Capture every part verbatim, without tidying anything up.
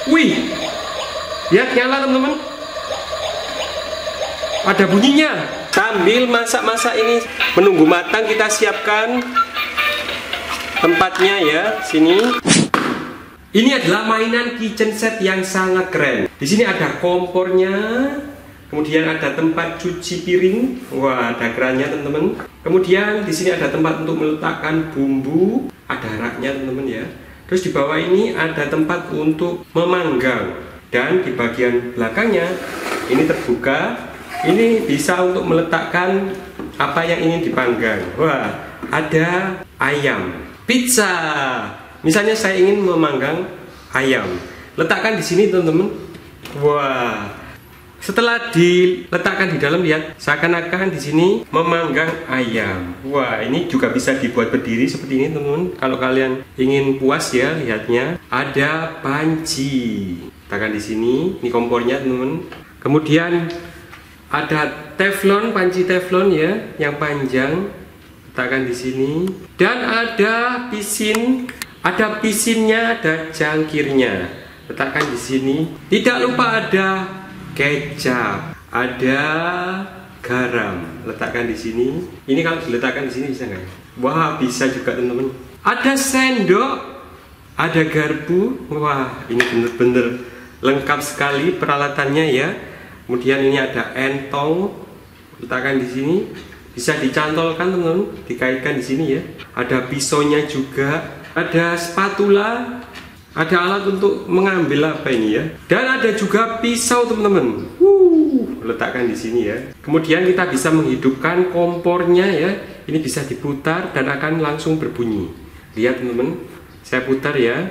Wih, lihat nyala teman-teman. Ada bunyinya. Sambil masak-masak ini menunggu matang, kita siapkan tempatnya ya, sini. Ini adalah mainan kitchen set yang sangat keren. Di sini ada kompornya, kemudian ada tempat cuci piring. Wah, ada kerannya teman-teman. Kemudian di sini ada tempat untuk meletakkan bumbu, ada raknya teman-teman ya. Terus di bawah ini ada tempat untuk memanggang, dan di bagian belakangnya ini terbuka. Ini bisa untuk meletakkan apa yang ingin dipanggang. Wah, ada ayam, pizza. Misalnya saya ingin memanggang ayam, letakkan di sini teman-teman. Wah, setelah diletakkan di dalam, lihat seakan-akan di sini memanggang ayam. Wah, ini juga bisa dibuat berdiri seperti ini teman-teman. Kalau kalian ingin puas ya lihatnya, ada panci. Letakkan di sini, ini kompornya teman-teman. Kemudian ada teflon, panci teflon ya, yang panjang. Letakkan di sini. Dan ada pisin, ada pisinnya, ada jangkirnya. Letakkan di sini. Tidak lupa ada kecap, ada garam. Letakkan di sini. Ini kalau diletakkan di sini bisa nggak ya? Wah, bisa juga teman-teman. Ada sendok, ada garpu. Wah, ini bener-bener lengkap sekali peralatannya ya. Kemudian ini ada entong, letakkan di sini, bisa dicantolkan teman-teman, dikaitkan di sini ya. Ada pisaunya juga, ada spatula, ada alat untuk mengambil apa ini ya. Dan ada juga pisau teman-teman. Uh, letakkan di sini ya. Kemudian kita bisa menghidupkan kompornya ya. Ini bisa diputar dan akan langsung berbunyi. Lihat teman-teman, saya putar ya.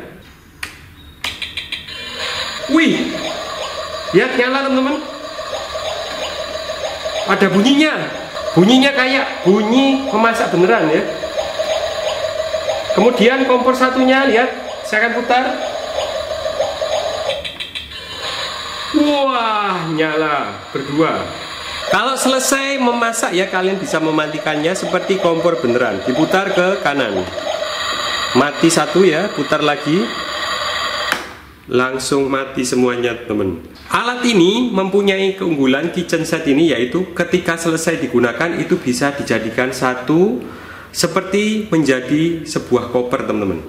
Wih, lihat nyala teman-teman. Ada bunyinya, bunyinya kayak bunyi memasak beneran ya. Kemudian kompor satunya, lihat, saya akan putar. Wah, nyala berdua. Kalau selesai memasak ya, kalian bisa mematikannya seperti kompor beneran. Diputar ke kanan, mati satu ya, putar lagi, langsung mati semuanya teman. Alat ini mempunyai keunggulan kitchen set ini, yaitu ketika selesai digunakan itu bisa dijadikan satu seperti menjadi sebuah koper teman-teman.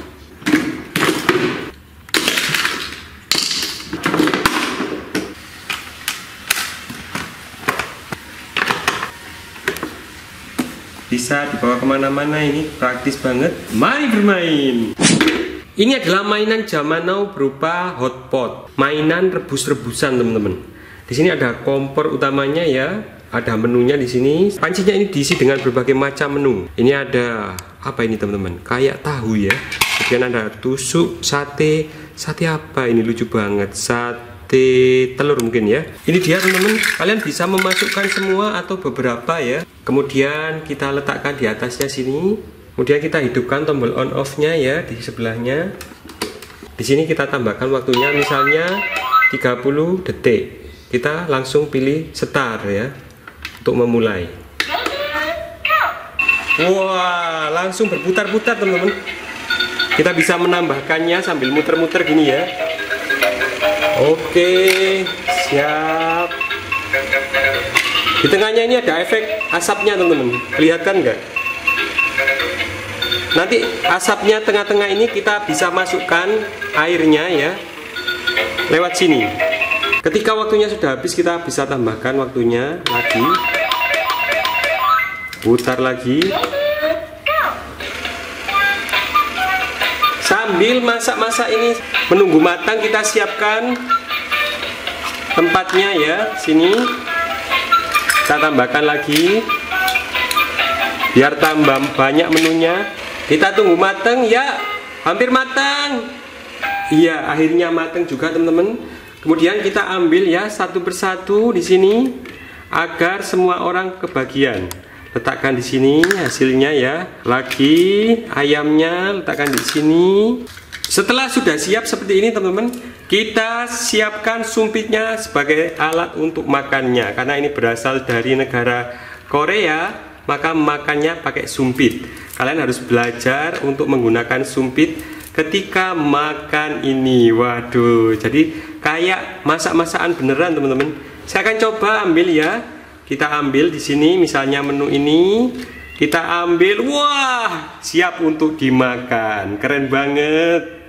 Bisa dibawa kemana-mana, ini praktis banget. Mari bermain. Ini adalah mainan zaman now berupa hotpot, mainan rebus-rebusan teman-teman. Di sini ada kompor utamanya ya, ada menunya di sini. Pancinya ini diisi dengan berbagai macam menu. Ini ada apa ini teman-teman? Kayak tahu ya. Kemudian ada tusuk, sate, sate apa ini lucu banget, sate telur mungkin ya. Ini dia teman-teman. Kalian bisa memasukkan semua atau beberapa ya. Kemudian kita letakkan di atasnya sini. Kemudian kita hidupkan tombol on off-nya ya di sebelahnya. Di sini kita tambahkan waktunya misalnya tiga puluh detik. Kita langsung pilih start ya untuk memulai. Wah, langsung berputar-putar teman-teman. Kita bisa menambahkannya sambil muter-muter gini ya. Oke, siap. Di tengahnya ini ada efek asapnya teman-teman. Kelihatan nggak? Nanti asapnya tengah-tengah ini kita bisa masukkan airnya ya lewat sini. Ketika waktunya sudah habis, kita bisa tambahkan waktunya lagi, putar lagi. Sambil masak-masak ini menunggu matang, kita siapkan tempatnya ya, sini kita tambahkan lagi biar tambah banyak menunya. Kita tunggu matang ya, hampir matang. Iya, akhirnya matang juga teman-teman. Kemudian kita ambil ya satu persatu di sini agar semua orang kebagian. Letakkan di sini hasilnya ya. Lagi ayamnya letakkan di sini. Setelah sudah siap seperti ini teman-teman, kita siapkan sumpitnya sebagai alat untuk makannya. Karena ini berasal dari negara Korea, maka makannya pakai sumpit. Kalian harus belajar untuk menggunakan sumpit ketika makan ini. Waduh, jadi kayak masak-masakan beneran teman-teman. Saya akan coba ambil ya. Kita ambil di sini misalnya menu ini, kita ambil, wah, siap untuk dimakan. Keren banget.